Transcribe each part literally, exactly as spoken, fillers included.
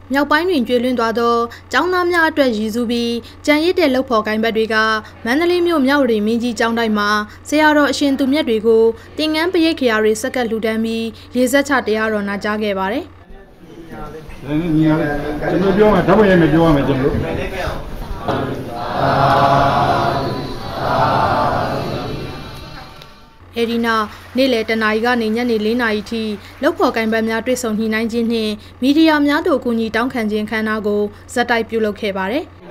မြောက်ပိုင်းတွင်ကျွေလွင့်သွားသောကျောင်းသားများအတွက်ရည်စူးပြီးကြံရစ်တဲ့လုပ်ဖော်ကိုင်ဘက်တွေကမန္တလေးမြို့မြောက်ရီမင်းကြီးကျောင်းတိုင်းမှာဆရာတော်အရှင်သူမြတ်တွေကိုတင်ငန်းပရိတ်ခရာတွေစက္ကပ်လှူဒန်းပြီးရေစက်ချတရားတော်နာကြားခဲ့ပါတယ်။ကျွန်တော်ပြောမှာဓာတ်ပုံရိုက်မယ်ပြောရမယ်ကျွန်တော်။အဲဒီနောက်နေ့လယ်တနာရီကနေညနေလေးနာရီထိလုပ်ဖော်ကိုင်ဘက်များတွေ့ဆုံညှိနှိုင်းခြင်းနှင့်မီဒီယာများတို့အကူအညီတောင်းခံခြင်းခမ်းနားကိုဇက်တိုက်ပြုလုပ်ခဲ့ပါတယ်။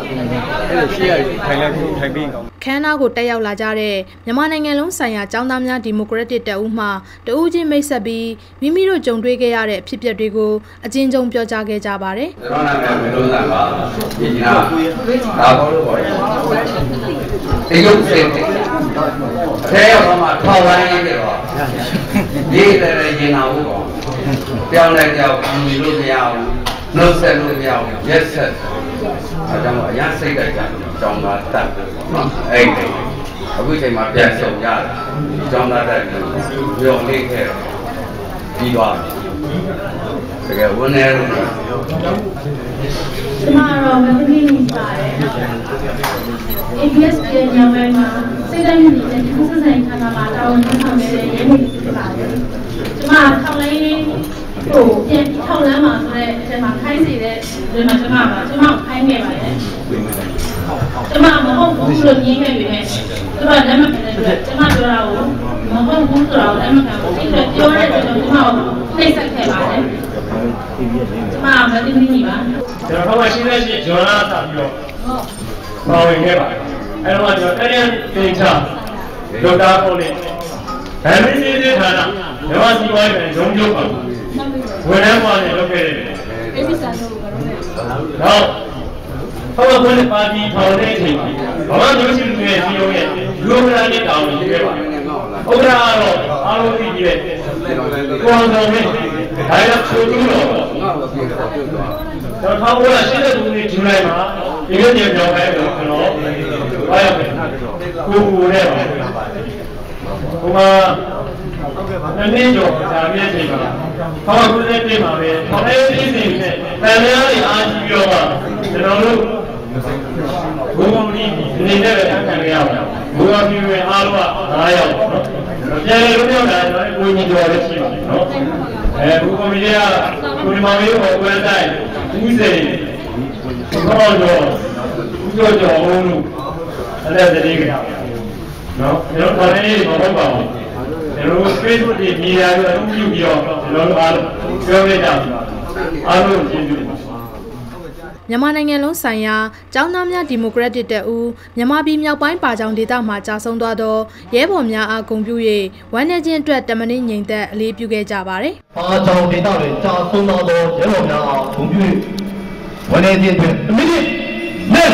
ခမ်းနားကိုတက်ရောက်လာကြတဲ့မြန်မာနိုင်ငံလုံးဆိုင်ရာကျောင်းသားများဒီမိုကရက်တစ်တပ်ဦးမှတဦးချင်းမိတ်ဆက်ပြီးမိမိတို့ကြုံတွေ့ခဲ့ရတဲ့အဖြစ်အပျက်တွေကိုအကျဉ်းချုပ်ပြောကြားခဲ့ကြပါတယ်။ကျွန်တော်နာမည်မလို့သာပါဒီကနေ့ဒါဘောလို့ခေါ်တယ်။တရုတ်စစ်အဲရောက်မှထောက်ဝိုင်းနေတော့ဒီလည်းရင်နာဘူးပေါ့။ပြောင်းလိုက်ကြောက်မြည်လို့မရဘူး။နှုတ်ဆက်လို့မရဘူး။ရက်ဆက်အဲကြောင့်အရင်စိတ်တိုက်ကြတယ်ကျောင်းသားတက်တယ်နော်။အဲ့ဒီအခုချိန်မှာပြန်ဆုံရတယ်။ကျောင်းသားတက်တယ်ပြောင်းလေးခဲ့ပြီးသွားတယ်။တကယ်ဝန်နေလို့ကျမတော့မင်းမင်းပါတယ်။ A B S ရဲ့ညဝဲမှာစိတ်တိုင်းနေတဲ့ဒီစဆိုင်ခန္ဓာမှာတာဝန်ယူဆောင်နေတဲ့ရဲဘော်တွေဖြစ်ပါတယ်။ကျမထောက်လိုင်းဟိုပြန်ထောက်လမ်းမှာဆိုတော့အဲမှာခိုင်းစီတဲ့ဒီမှာကျမကကျမကိုခိုင်းခဲ့ပါတယ်။ကျမမဟုတ်ဘူးလို့ညင်းခဲ့ပြီလေ။ကျမလက်မခံတဲ့အတွက်ကျမပြောတာကိုမဟုတ်ဘူးဆိုတော့လက်မခံဘူး။အဲ့ဒါပြောတဲ့အတွက်ကျမကိုနှိပ်စက်ခဲ့ပါတယ်။ကျမမသိမိပါ။ကျွန်တော်ကရှင်းတဲ့ရှင်းဂျော်လာတာပြီးတော့ပါဝင်ခဲ့ပါတယ်။အဲ့တော့ကျွန်တော်အဲ့ဒီတင်ချဒေါက်တာပေါ်နေဗန်မင်းကြီးတဲ့ဌာနမြန်မာစီဝိုင်းပဲရုံးချုပ်ပါဝန်ထမ်းပါနဲ့လုပ်ခဲ့တယ်။အေးပီဆန်တို့ကတော့ဟုတ်ပါဘူးပါတီထောင်တဲ့အချိန်မှာဘာမှမျိုးရှိလူရဲ့စီယုံရဲ့လူမလာနဲ့တောင်းနေခဲ့ပါတယ်။ဥက္ကရာကတော့အားလုံးသိကြည့်တဲ့ကိုအောင်ဆောင်နဲ့ဒါရောက်ချိုးလို့တော့ကျွန်တော်ထောက်ဖို့ရှိတဲ့သူတွေဂျူလိုက်မှာဒီလိုညပြောင်းပဲတော့ကျွန်တော်အားရမယ်ကိုကိုနဲ့ပါဟိုမှာနည်းကျော်ဒါပြည့်ချိန်မှာထောက်ဖို့တဲ့ပြင်မှာပဲထောက်တဲ့ပြည်စီနဲ့တန်များတွေအားကြီးပြောပါကျွန်တော်တို့ဘုံဘုံကြီးနေတဲ့အခါရအောင်ဘုရားပြည့်ဝင်အားလုံးက၅ယောက်နော်ပြန်လေလို့ပြောတာတော့ကိုကြီးကျော်လည်းရှိပါတယ်နော်အဲဘုကောမီးကကိုဒီမောင်လေးကိုဝယ်တိုင်းဦးစိန်ဘောကျော်ဦးကျော်ကျော်အောင်လို့အဲ့ဒါတည်းကနော်ကျွန်တော်ဒါလည်းမဟုတ်ပါဘူးကျွန်တော် Facebook တွေမြင်ရတော့အမှုပြုပြီးတော့ကျွန်တော်တို့အားလုံးပြောပြကြပါအားလုံးကျေးဇူးတင်ပါတယ်မြန်မာနိုင်ငံလုံးဆိုင်ရာကျောင်းသားများဒီမိုကရက်တစ်တပ်ဦးမြန်မာပြည်မြောက်ပိုင်းပါကြောင်ဒေသမှကြာဆုံးသွားသောရဲဘော်များအားဂုဏ်ပြု၍ဝမ်းနည်းခြင်းအတွက်တမန်ငြိမ်သက်အလေးပြုခဲ့ကြပါတယ်။ပါကြောင်ဒေသတွင်ကြာဆုံးသွားသောရဲဘော်များအားဂုဏ်ပြု၍ဝမ်းနည်းခြင်းအတွက်တမန်ငြိမ်သက်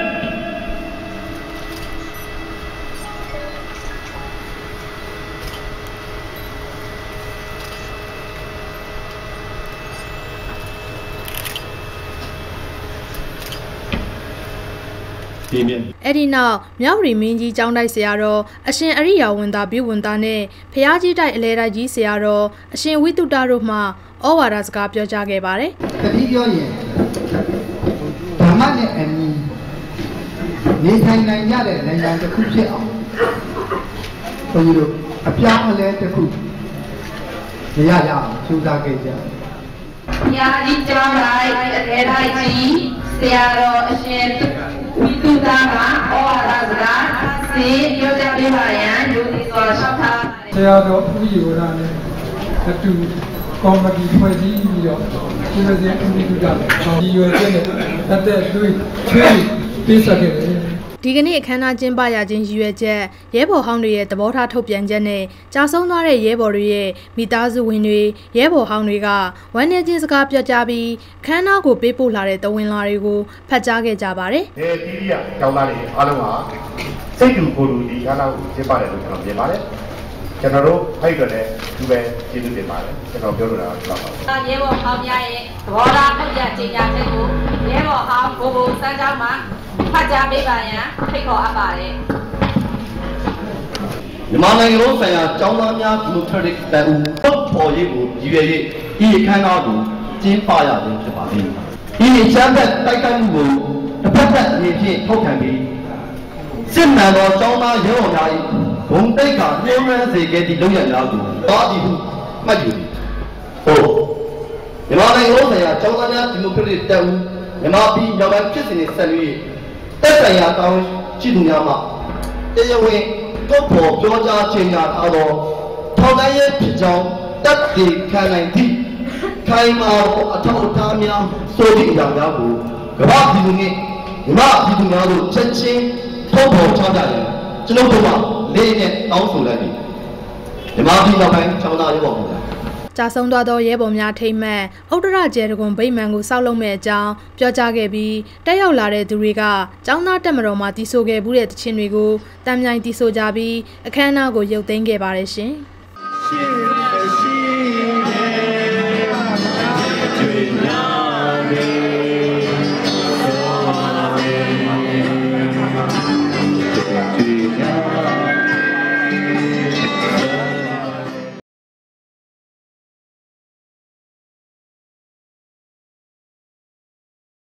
အဲ့ဒီနောက်မြောက်ရီမင်းကြီးကျောင်းတိုက်ဆရာတော်အရှင်အရိယာဝန်သားဘိဝန်သားနဲ့ဖျားကြီးတိုက်အလဲတိုက်ကြီးဆရာတော်အရှင်ဝိတုတတို့မှဩဝါဒစကားပြောကြားခဲ့ပါတယ်။တတိပြောရင်ဓမ္မနဲ့အညီနေထိုင်နိုင်ကြတဲ့နိုင်ငံတစ်ခုဖြစ်အောင်ဘုန်းကြီးတို့အပြောင်းအလဲတစ်ခုမရရအောင်ကြိုးစားခဲ့ကြ။ဖျားကြီးကျောင်းတိုက်အလဲတိုက်ကြီးဆရာတော်အရှင်ဝိတုဒကဩဝါဒစကားစေပြောကြားပေးပါရန်လူဒီစွာရှောက်ထားဆရာတော်ဥယျာဉ်နဲ့အတူကော်မတီဖွဲ့စည်းပြီးတော့ဒီလိုစင်ဥယျာဉ်ကဒီရွယ်ချက်နဲ့အသက်သွေးချွေးပေးဆက်ခဲ့တယ်ဒီကနေ့အခမ်းအနားကျင်းပရခြင်းရည်ရွယ်ချက်ရဲဘော်ဟောင်းတွေရဲ့သဘောထားထုတ်ပြန်ချက်နဲ့ကြာဆုံးသွားတဲ့ရဲဘော်တွေရဲ့မိသားစုဝင်တွေရဲဘော်ဟောင်းတွေကဝမ်းနည်းခြင်းစကားပြောကြားပြီးခမ်းနားကိုပေးပို့လာတဲ့တဝင်လာတွေကိုဖတ်ကြားခဲ့ကြပါတယ်။ဒီတီးရီးရကျောင်းသားတွေအားလုံးကစိတ်တူကိုယ်တူဒီအားလုံးကိုကျင်းပတယ်လို့ကျွန်တော်မြင်ပါတယ်။ကျွန်တော်တို့အဲ့အတွက်လည်းဒီပဲကျေးဇူးတင်ပါတယ်။ကျွန်တော်ပြောလိုတာကတော့ပါ။ရဲဘော်ဟောင်းများရဲ့သဘောထားထုတ်ပြန်ကြေညာချက်ကိုရဲဘော်ဟောင်းကိုကိုစမ်းကြောင်းမှာဖတ်ကြားပေးပါရန်ဖိတ်ခေါ်အပ်ပါတယ်။မြန်မာနိုင်ငံလုံးဆိုင်ရာကျောင်းသားများဒီမိုကရက်တစ်တပ်ဦးပုတ်ဖော်ရေးကိုရည်ရွယ်၍ဤအခမ်းအနားကိုကျကျင်းပရခြင်းဖြစ်ပါသည်ဒီချမ်းသက်တိုက်ခိုက်မှုကိုတစ်ဖက်သက်အနေဖြင့်ထောက်ခံပြီးစစ်မှန်သောကျောင်းသားရဲဘော်များ၏ဘုံတိတ်ကနှိုးရမ်းစေခဲ့သည့်လုပ်ရများကိုတားသည်ဟုမှတ်ယူသည်ဟုတ်မြန်မာနိုင်ငံလုံးဆိုင်ရာကျောင်းသားများဒီမိုကရက်တစ်တပ်ဦးမြန်မာပြည်မြောက်ပိုင်းဖြစ်စဉ်နဲ့ဆက်လျက်တက်ဆိုင်ရာတောင်းရှိသူများမှတရားဝင်ထုတ်ဖော်ပြောကြားခြင်းများထားသောထောက်တိုင်းရဲ့ဖြစ်ကြောင်းတက်တည်ခံနိုင်သည့်ခိုင်မာအထောက်အထားများဆိုသည့်အရာများကိုကမ္ဘာပြည်သူနှင့်မြန်မာပြည်သူများတို့ချက်ချင်းထုတ်ဖော်ချကြရန်ကျွန်တော်တို့ကလေးနဲ့တောင်းဆိုလိုက်သည်မြန်မာပြည်မြောက်ပိုင်းကျောင်းသားရဲဘော်များကြာဆုံးသွားသောရဲဘော်များထိမ့်မှန်ဥဒရကျဲတကွန်ဗိမာန်ကိုစောက်လုပ်မဲ့အကြောင်းပြောကြားခဲ့ပြီးတက်ရောက်လာတဲ့သူတွေကကျောင်းသားတက်မတော်မှာတီးဆိုခဲ့မှုတဲ့တခြင်းတွေကိုတမ်းမြိုင်တီးဆိုကြပြီးအခမ်းအနားကိုရုပ်သိမ်းခဲ့ပါတယ်ရှင်။